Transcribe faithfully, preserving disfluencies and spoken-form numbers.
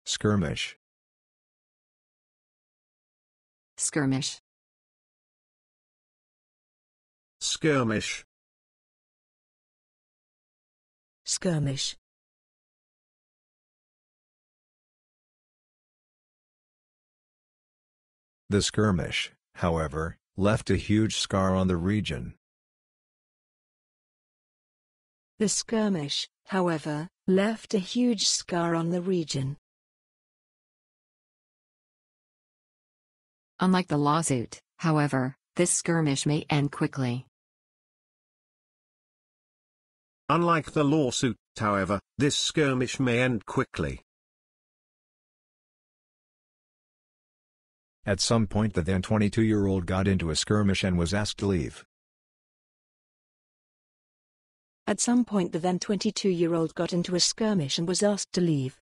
Skirmish. Skirmish. Skirmish. Skirmish. The skirmish, however, left a huge scar on the region. The skirmish, however, left a huge scar on the region. Unlike the lawsuit, however, this skirmish may end quickly. Unlike the lawsuit, however, this skirmish may end quickly. At some point the then twenty-two-year-old got into a skirmish and was asked to leave. At some point the then twenty-two-year-old got into a skirmish and was asked to leave.